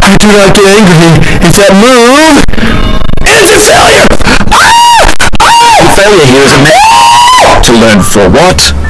I do not get angry. It's that move. It's a failure. The failure here is a to learn for what?